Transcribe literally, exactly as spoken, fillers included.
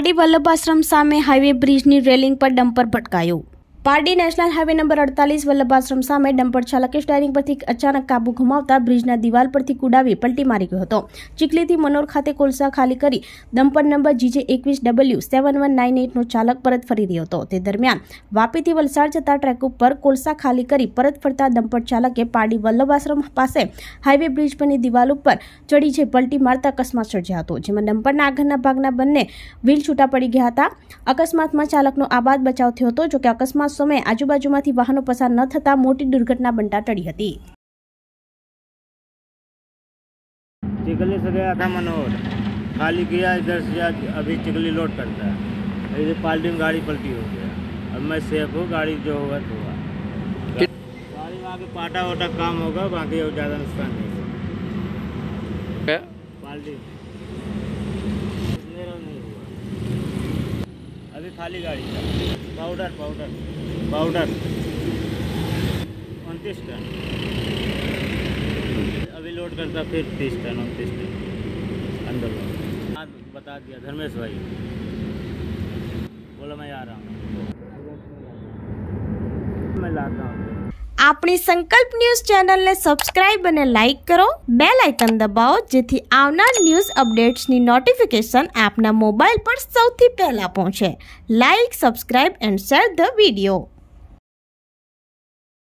पारडी वल्लभाश्रम सामे हाईवे ब्रिजनी रेलिंग पर डम्पर भटकाયું। पारडी नेशनल हाईवे नंबर अड़तालीस वल्लभाश्रम सामे डम्पर चालके स्टेरिंग परथी अचानक काबू गुमावता ब्रिजना दीवाल परथी कूदावी पलटी मारी गयो हतो। चिखलीथी मनोर खाते कोलसा खाली करी डम्पर नंबर जीजे एकवीस W seven one nine eight नो चालक परत फरी रह्यो हतो। ते दरमियान वापीथी वलसाड जता ट्रेक पर कोलसा खाली करी परत फरता डम्पर चालके पारडी वल्लभाश्रम पासे हाईवे ब्रिज पરની दिवाल पर चढ़ी जई पलटी मारता अकस्मात सर्जायो हतो, जेमां डम्पરના આગળના ભાગના બંને વ્હીલ છૂટા પડી ગયા હતા। અકસ્માતમાં ચાલકનો આબાદ બચાવ થયો હતો, જો કે અકસ્માત समय आजूबाजूमांथी वाहनों पसार न थता मोटी दुर्घटना बनता टળી હતી। चिखली से गया था मनोहर, खाली किया इधर से अभी चिखली लोड करता है, ये पालटी में गाड़ी पलटी हो गया। अब मैं सेफ हूँ, गाड़ी जो होगा तो होगा। गाड़ी में आके पाटा वाटा काम होगा, बाकी ज़्यादा नुकसान नहीं। पालटी मेरा नहीं हुआ, अभी खाली गाड़ी था। पाउडर पाउडर पाउडर उनतीस टन, अभी लोड करता फिर तीस टन उनतीस टन अंदर बता दिया धर्मेश भाई, बोला मैं आ रहा हूँ, मैं लाता हूँ। अपनी संकल्प न्यूज चैनल ने सब्सक्राइब और लाइक करो, बेल आइकन दबाओ जेथी आवनार न्यूज अपडेट्स नी नोटिफिकेशन आपना मोबाइल पर सौथी पहला पहुंचे। Like, subscribe and share the video.